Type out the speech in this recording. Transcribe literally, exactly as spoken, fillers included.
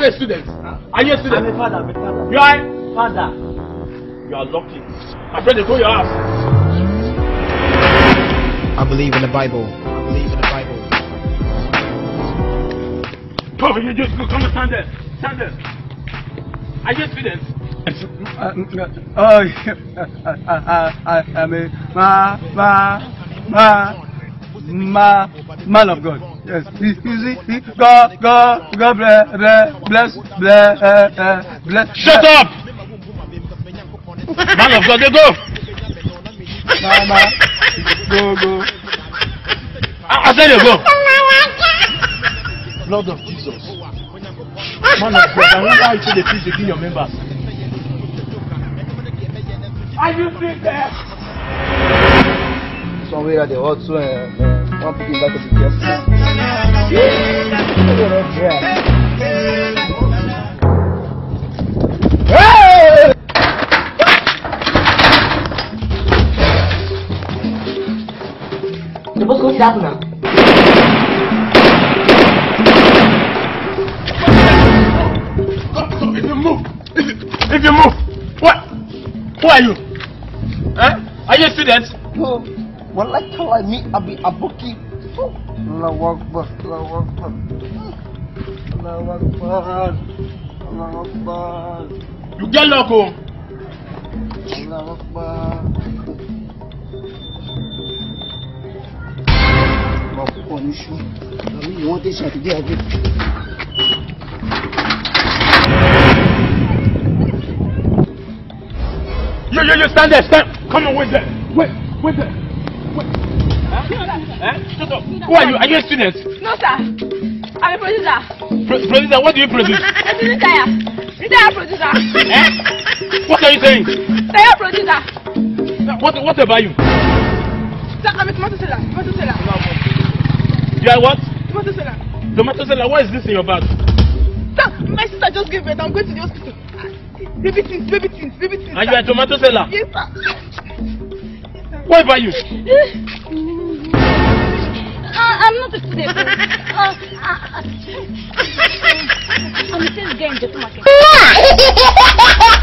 you a student? Huh? Are you a student? I'm a father, I'm a father. You are? Father. You are lucky. My friend, they go your house. I believe in the Bible. I believe in the Bible. Come, you just come and stand there. Stand there. Are you a student? Oh, I mean, ma, ma, ma, ma, man of God. Yes, you see, God, God, God bless, bless, bless, bless, bless. Shut up! Man of God, they go. Mama, go, go. I, I said they go. Blood of Jesus. Man of God, I wonder how you say the peace within your members. Are you still there? Somewhere they also uh, one people that be careful. Hey! The boss goes down now. If you move, if you, if you move, what? Who are you? Huh? Are you a student? No. Well, like how I meet Abi Abuki. Allah Akbar, Allah Akbar. Allah Akbar. Allah Akbar. You get locked home. Allah Akbar. I'll punish you. I mean, you want this shot to get a bit. You, you, you stand there, stand. Come on, wait there. Wait, wait there. Wait. Huh? Huh? Shut up. Who are you? Are you a student? No, sir. I'm a producer. Pro producer, what do you produce? I'm a retire. Retire producer. Eh? What are you saying? Retire producer. What, what about you? Sir, I'm a tomato seller. Tomato seller. You are what? Tomato seller. Tomato seller, what is this in your bag? Sir, my sister just gave birth. I'm going to the hospital. Baby things, baby things, baby things. And you are a tomato seller? Yes, sir. What about you? Uh, I'm not a student. Uh, uh, uh, I'm a sales guy in the supermarket.